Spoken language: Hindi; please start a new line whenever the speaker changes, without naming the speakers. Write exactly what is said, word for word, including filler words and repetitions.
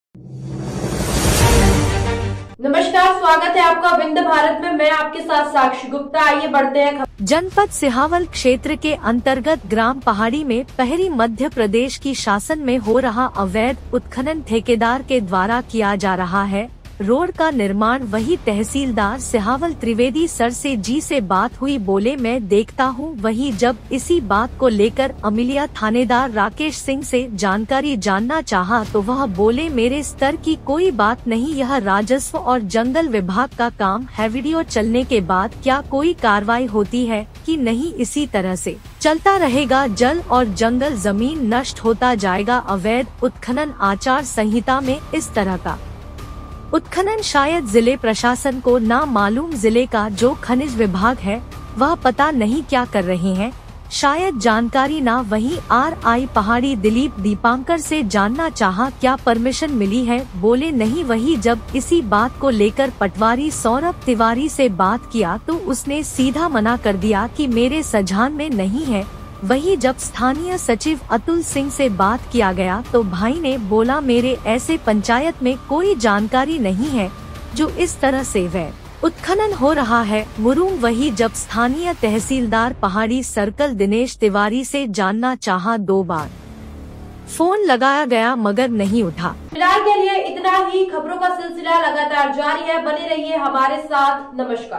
नमस्कार, स्वागत है आपका विंध्य भारत में। मैं आपके साथ साक्षी गुप्ता। आइए बढ़ते हैं।
जनपद सिहावल क्षेत्र के अंतर्गत ग्राम पहाड़ी में पहरी मध्य प्रदेश की शासन में हो रहा अवैध उत्खनन ठेकेदार के द्वारा किया जा रहा है। रोड का निर्माण वही तहसीलदार सिहावल त्रिवेदी सर से जी से बात हुई, बोले मैं देखता हूँ। वही जब इसी बात को लेकर अमिलिया थानेदार राकेश सिंह से जानकारी जानना चाहा तो वह बोले मेरे स्तर की कोई बात नहीं, यह राजस्व और जंगल विभाग का काम है। वीडियो चलने के बाद क्या कोई कार्रवाई होती है कि नहीं, इसी तरह से चलता रहेगा। जल और जंगल जमीन नष्ट होता जाएगा। अवैध उत्खनन आचार संहिता में इस तरह का उत्खनन शायद जिले प्रशासन को ना मालूम। जिले का जो खनिज विभाग है वह पता नहीं क्या कर रहे हैं, शायद जानकारी ना। वहीं आर आई पहाड़ी दिलीप दीपांकर से जानना चाहा क्या परमिशन मिली है, बोले नहीं। वही जब इसी बात को लेकर पटवारी सौरभ तिवारी से बात किया तो उसने सीधा मना कर दिया कि मेरे सझान में नहीं है। वही जब स्थानीय सचिव अतुल सिंह से बात किया गया तो भाई ने बोला मेरे ऐसे पंचायत में कोई जानकारी नहीं है जो इस तरह से वैध उत्खनन हो रहा है। मुरुम वही जब स्थानीय तहसीलदार पहाड़ी सर्कल दिनेश तिवारी से जानना चाहा, दो बार फोन लगाया गया मगर नहीं उठा।
फिलहाल के लिए इतना ही। खबरों का सिलसिला लगातार जारी है, बने रहिए हमारे साथ। नमस्कार।